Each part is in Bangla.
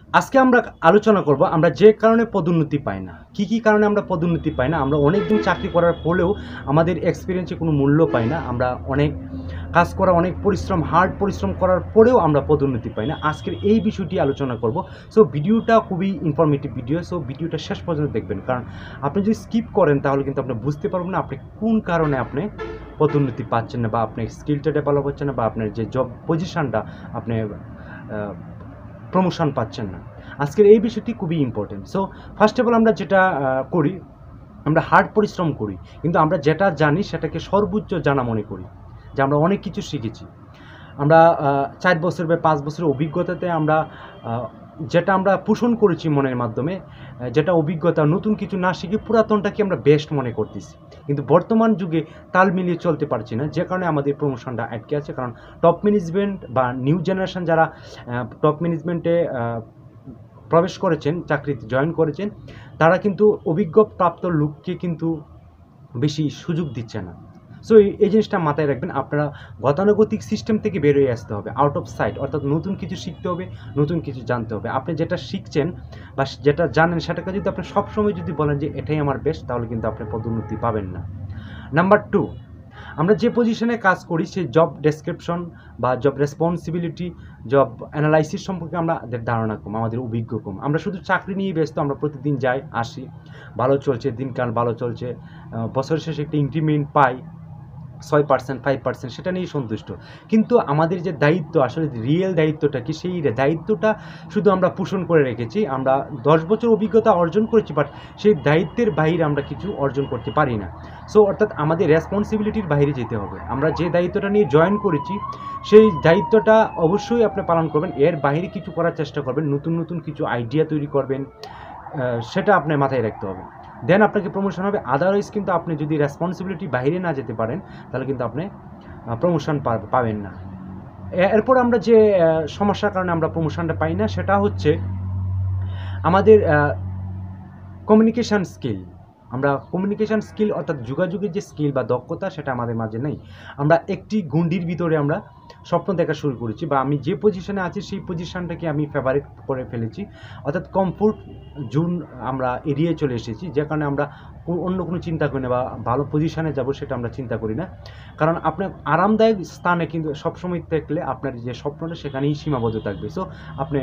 আজকে আমরা আলোচনা করব আমরা যে কারণে পদোন্নতি পাই না, কি কারণে আমরা পদোন্নতি পাই না। আমরা অনেক দিন চাকরি করার পরেও আমাদের এক্সপিরিয়েন্সে কোনো মূল্য পাই না। আমরা অনেক কাজ করা, অনেক পরিশ্রম, হার্ড পরিশ্রম করার পরেও আমরা পদোন্নতি পাই না। আজকের এই বিষয়টি আলোচনা করব। সো ভিডিওটা খুবই ইনফরমেটিভ ভিডিও, সো ভিডিওটা শেষ পর্যন্ত দেখবেন, কারণ আপনি যদি স্কিপ করেন তাহলে কিন্তু আপনি বুঝতে পারবেন না আপনি কোন কারণে আপনি পদোন্নতি পাচ্ছেন না, বা আপনার স্কিলটা ডেভেলপ হচ্ছে না, বা আপনার যে জব পজিশনটা আপনি প্রমোশন পাচ্ছেন না। আজকের এই বিষয়টি খুবই important. So first of all আমরা যেটা করি, আমরা হার্ড পরিশ্রম করি, কিন্তু আমরা যেটা জানি সেটাকে সর্বোচ্চ জানা মনে করি যে আমরা অনেক কিছু শিখেছি। আমরা 4 বছর বা 5 বছরের অভিজ্ঞতাতে আমরা যেটা আমরা পোষণ করেছি মনের মাধ্যমে, যেটা অভিজ্ঞতা, নতুন কিছু না শিখে পুরাতনটাকে আমরা বেস্ট মনে করতেছি। কিন্তু বর্তমান যুগে তাল মিলিয়ে চলতে পারছি না, যে কারণে আমাদের প্রমোশনটা আটকে আছে। কারণ টপ ম্যানেজমেন্ট বা নিউ জেনারেশন যারা টপ ম্যানেজমেন্টে প্রবেশ করেছেন, চাকরিতে জয়েন করেছেন, তারা কিন্তু অভিজ্ঞ প্রাপ্ত লোককে কিন্তু বেশি সুযোগ দিচ্ছে না। সো এই জিনিসটা মাথায় রাখবেন। আপনারা গতানুগতিক সিস্টেম থেকে বেরোয় আসতে হবে, আউট অফ সাইট, অর্থাৎ নতুন কিছু শিখতে হবে, নতুন কিছু জানতে হবে। আপনি যেটা শিখছেন বা যেটা জানেন সেটাকে যদি আপনি সবসময় যদি বলেন যে এটাই আমার বেস্ট, তাহলে কিন্তু আপনি পদোন্নতি পাবেন না। নাম্বার 2, আমরা যে পজিশনে কাজ করি সেই জব ডেসক্রিপশন বা জব রেসপন্সিবিলিটি, জব অ্যানালাইসিস সম্পর্কে আমাদের ধারণা কম, আমাদের অভিজ্ঞ কম। আমরা শুধু চাকরি নিয়ে ব্যস্ত, আমরা প্রতিদিন যাই আসি, ভালো চলছে, দিনকাল ভালো চলছে, বছরের শেষে একটা ইনক্রিমেন্ট পাই 6%, 5%, সেটা নিয়েই সন্তুষ্ট। কিন্তু আমাদের যে দায়িত্ব, আসলে রিয়েল দায়িত্বটা কি, সেই দায়িত্বটা শুধু আমরা পোষণ করে রেখেছি। আমরা 10 বছর অভিজ্ঞতা অর্জন করেছি, বাট সেই দায়িত্বের বাইরে আমরা কিছু অর্জন করতে পারি না। সো অর্থাৎ আমাদের রেসপন্সিবিলিটির বাইরে যেতে হবে। আমরা যে দায়িত্বটা নিয়ে জয়েন করেছি সেই দায়িত্বটা অবশ্যই আপনি পালন করবেন, এর বাইরে কিছু করার চেষ্টা করবেন, নতুন নতুন কিছু আইডিয়া তৈরি করবেন, সেটা আপনার মাথায় রাখতে হবে। দেন আপনাকে প্রমোশন হবে। আদারওয়াইজ কিন্তু আপনি যদি রেসপন্সিবিলিটি বাইরে না যেতে পারেন তাহলে কিন্তু আপনি প্রমোশন পাবেন না। এরপর আমরা যে সমস্যার কারণে আমরা প্রমোশনটা পাই না, সেটা হচ্ছে আমাদের কমিউনিকেশান স্কিল। আমরা কমিউনিকেশান স্কিল অর্থাৎ যোগাযোগের যে স্কিল বা দক্ষতা, সেটা আমাদের মাঝে নেই। আমরা একটি গণ্ডির ভিতরে আমরা স্বপ্ন দেখা শুরু করেছি, বা আমি যে পজিশনে আছি সেই পজিশনটাকে আমি ফেভারিট করে ফেলেছি, অর্থাৎ কমফোর্ট জোন আমরা এড়িয়ে চলে এসেছি, যে কারণে আমরা অন্য কোনো চিন্তা করি না, বা ভালো পজিশনে যাব সেটা আমরা চিন্তা করি না। কারণ আপনার আরামদায়ক স্থানে কিন্তু সবসময় থাকলে আপনার যে স্বপ্নটা সেখানেই সীমাবদ্ধ থাকবে। সো আপনি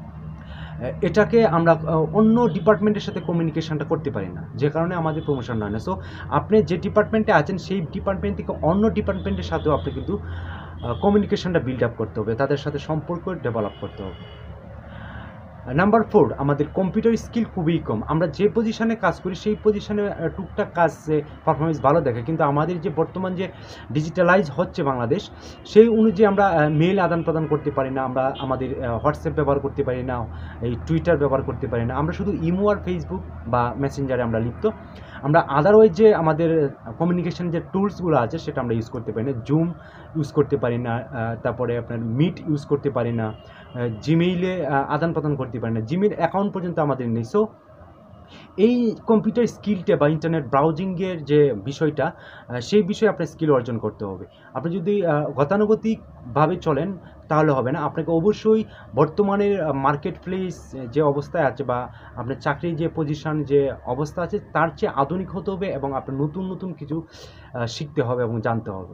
এটাকে আমরা অন্য ডিপার্টমেন্টের সাথে কমিউনিকেশনটা করতে পারি না, যে কারণে আমাদের প্রমোশন হয় না। সো আপনি যে ডিপার্টমেন্টে আছেন সেই ডিপার্টমেন্ট থেকে অন্য ডিপার্টমেন্টের সাথেও আপনি কিন্তু কমিউনিকেশনটা বিল্ড আপ করতে হবে, তাদের সাথে সম্পর্ক ডেভেলপ করতে হবে। নাম্বার 4, আমাদের কম্পিউটার স্কিল খুবই কম। আমরা যে পজিশনে কাজ করি সেই পজিশনে টুকটাক কাজ পারফরমেন্স ভালো দেখে, কিন্তু আমাদের যে বর্তমান যে ডিজিটালাইজ হচ্ছে বাংলাদেশ, সেই অনুযায়ী আমরা মেল আদান প্রদান করতে পারি না, আমরা আমাদের হোয়াটসঅ্যাপ ব্যবহার করতে পারি না, এই টুইটার ব্যবহার করতে পারি না, আমরা শুধু ইমো আর ফেসবুক বা মেসেঞ্জারে আমরা লিপ্ত। আমরা আদারওয়াইজ যে আমাদের কমিউনিকেশন যে টুলসগুলো আছে সেটা আমরা ইউজ করতে পারি না। জুম ইউজ করতে পারি না, তারপরে আপনার মিট ইউজ করতে পারি না, জিমেইলে আদান প্রদান করতে পারি না, জিমেইল অ্যাকাউন্ট পর্যন্ত আমাদের নেই। সো এই কম্পিউটার স্কিলটা বা ইন্টারনেট ব্রাউজিংয়ের যে বিষয়টা, সেই বিষয়ে আপনার স্কিল অর্জন করতে হবে। আপনি যদি গতানুগতিকভাবে চলেন তাহলে হবে না। আপনাকে অবশ্যই বর্তমানের মার্কেট প্লেস যে অবস্থায় আছে, বা আপনার চাকরির যে পজিশন যে অবস্থা আছে, তার চেয়ে আধুনিক হতে হবে, এবং আপনার নতুন নতুন কিছু শিখতে হবে এবং জানতে হবে।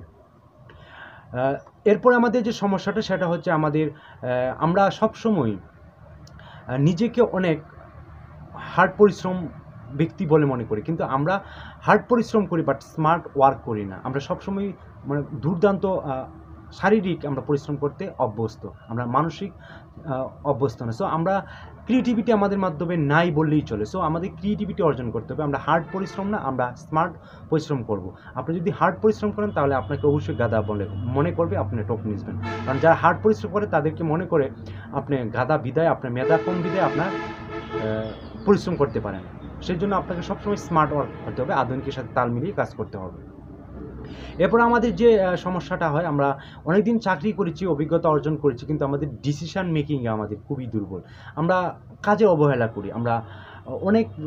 এরপর আমাদের যে সমস্যাটা সেটা হচ্ছে আমরা সবসময় নিজেকে অনেক হার্ড পরিশ্রম ব্যক্তি বলে মনে করি, কিন্তু আমরা হার্ড পরিশ্রম করি বাট স্মার্ট ওয়ার্ক করি না। আমরা সবসময় মানে দুর্দান্ত শারীরিক আমরা পরিশ্রম করতে অভ্যস্ত, আমরা মানসিক অভ্যস্ত না। সো আমরা ক্রিয়েটিভিটি আমাদের মাধ্যমে নাই বললেই চলে। সো আমাদের ক্রিয়েটিভিটি অর্জন করতে হবে। আমরা হার্ড পরিশ্রম না, আমরা স্মার্ট পরিশ্রম করব। আপনি যদি হার্ড পরিশ্রম করেন তাহলে আপনাকে অবশ্যই গাধা মনে করবে, আপনি টপ নিসবেন। কারণ যারা হার্ড পরিশ্রম করে তাদেরকে মনে করে আপনি গাধা বিদায়, আপনার মেধা কম বিদায় আপনার পরিশ্রম করতে পারেন। সেই জন্য আপনাকে সবসময় স্মার্ট ওয়ার্ক করতে হবে, আধুনিকের সাথে তাল মিলিয়ে কাজ করতে হবে। এরপর আমাদের যে সমস্যাটা হয়, আমরা অনেকদিন চাকরি করেছি, অভিজ্ঞতা অর্জন করেছি, কিন্তু আমাদের ডিসিশন মেকিংয়ে আমাদের খুবই দুর্বল। আমরা কাজে অবহেলা করি, আমরা অনেক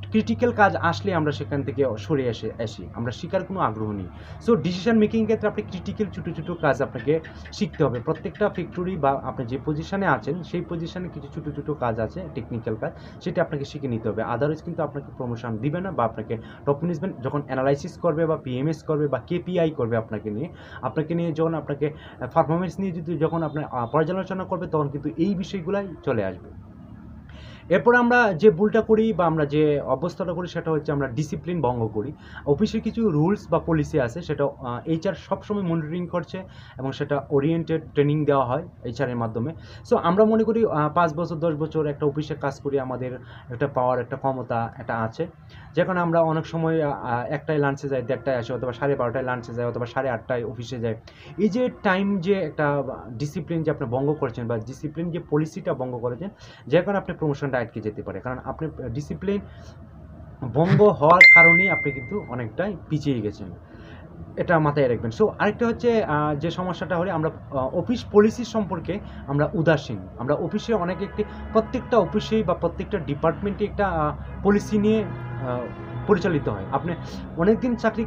ক্রিটিক্যাল কাজ আসলে আমরা সেখান থেকে সরে আসি, আমরা শেখার কোনো আগ্রহ নেই। সো ডিসিশন মেকিং ক্ষেত্রে আপনি ক্রিটিক্যাল ছোটো ছোটো কাজ আপনাকে শিখতে হবে। প্রত্যেকটা ফ্যাক্টরি বা আপনি যে পজিশনে আছেন সেই পজিশনে কিছু ছোটো ছোটো কাজ আছে, টেকনিক্যাল কাজ, সেটা আপনাকে শিখে নিতে হবে। আদারওয়াইজ কিন্তু আপনাকে প্রমোশন দিবে না, বা আপনাকে টপ ম্যানেজমেন্ট যখন অ্যানালাইসিস করবে বা পিএমএস করবে বা কেপিআই করবে আপনাকে নিয়ে যখন আপনাকে পারফরমেন্স নিয়ে যখন আপনার পর্যালোচনা করবে, তখন কিন্তু এই বিষয়গুলাই চলে আসবে। এরপর আমরা যে ভুলটা করি বা আমরা যে অবস্থাটা করি সেটা হচ্ছে আমরা ডিসিপ্লিন ভঙ্গ করি। অফিসের কিছু রুলস বা পলিসি আছে, সেটা এইচআর সবসময় মনিটরিং করছে এবং সেটা ওরিয়েন্টেড ট্রেনিং দেওয়া হয় এইচআরের মাধ্যমে। সো আমরা মনে করি 5 বছর 10 বছর একটা অফিসে কাজ করি, আমাদের একটা পাওয়ার, একটা ক্ষমতা এটা আছে, যেখানে আমরা অনেক সময় 1টায় লাঞ্চে যাই, 1:30টায় আসি, অথবা 12:30টায় লাঞ্চে যাই, অথবা 8:30টায় অফিসে যাই। এই যে টাইম, যে একটা ডিসিপ্লিন যে আপনি ভঙ্গ করেছেন বা ডিসিপ্লিন যে পলিসিটা ভঙ্গ করেছেন, যে কারণে আপনি প্রমোশনটা আটকে যেতে পারে, কারণ আপনি ডিসিপ্লিন ভঙ্গ হওয়ার কারণেই আপনি কিন্তু অনেকটাই পিছিয়ে গেছেন, এটা মাথায় রাখবেন। সো আরেকটা হচ্ছে যে সমস্যাটা হলে আমরা অফিস পলিসি সম্পর্কে আমরা উদাসীন। আমরা অফিসে প্রত্যেকটা অফিসেই বা প্রত্যেকটা ডিপার্টমেন্টে একটা পলিসি নিয়ে পরিচালিত হয়। আপনি অনেক দিন চাকরি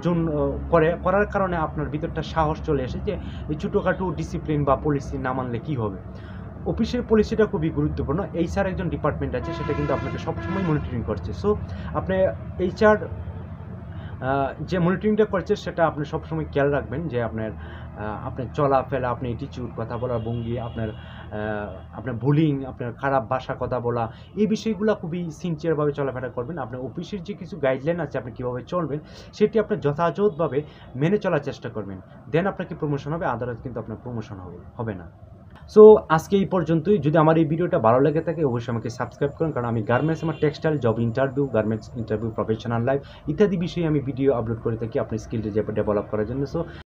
করার কারণে আপনার ভিতরটা সাহস চলে আসে যে এই ছোটোখাটো ডিসিপ্লিন বা পলিসি না মানলে কী হবে। অফিসের পলিসিটা খুবই গুরুত্বপূর্ণ। এইচআর একজন ডিপার্টমেন্ট আছে, সেটা কিন্তু আপনাকে সবসময় মনিটরিং করছে। সো আপনি এইচআর যে মনিটরিংটা করছে সেটা আপনি সবসময় খেয়াল রাখবেন, যে আপনার চলাফেরা, আপনার অ্যাটিটিউড, কথা বলার ভঙ্গি, আপনার বুলিং, আপনার খারাপ ভাষা কথা বলা, এই বিষয়গুলো খুবই সিনসিয়ারভাবে চলাফেরা করবেন। আপনার অফিসের যে কিছু গাইডলাইন আছে আপনি কীভাবে চলবেন সেটি আপনি যথাযথভাবে মেনে চলার চেষ্টা করবেন, দেন আপনাকে প্রমোশন হবে, আদারওয়াইজ কিন্তু আপনার প্রমোশন হবে না। সো আজকে এই পর্যন্তই। যদি আমার এই ভিডিওটা ভালো লেগে থাকে অবশ্যই আমাকে সাবস্ক্রাইব করুন, কারণ আমি গার্মেন্টস, আমার textile job interview, garments interview, professional life ইত্যাদি বিষয়ে আমি ভিডিও আপলোড করে থাকি আপনার স্কিলটা ডেভেলপ করার জন্য। সো